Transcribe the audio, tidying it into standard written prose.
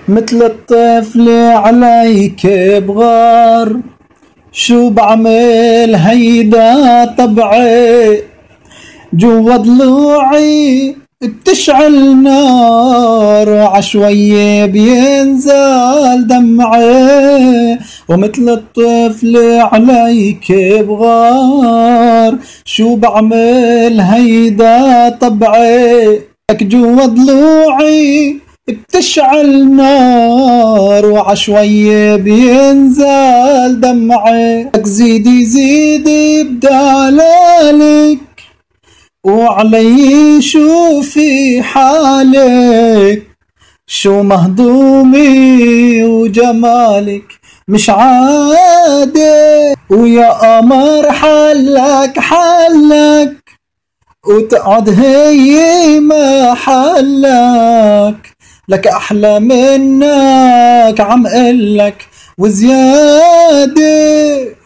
مثل الطفل عليك بغار، شو بعمل هيدا طبعي، جوا ضلوعي بتشعل نار، عشوية بينزل دمعي، ومثل الطفل عليك بغار، شو بعمل هيدا طبعي، لك جوا ضلوعي بتشعل نار، وعشوية بينزل دمعي، لك زيدي زيدي بدلالك، وعلي شوفي حالك، شو مهضومي وجمالك مش عادي، ويا قمر حلك حلك، وتقعد هي محلك، لك أحلى منك عم قلك وزيادة.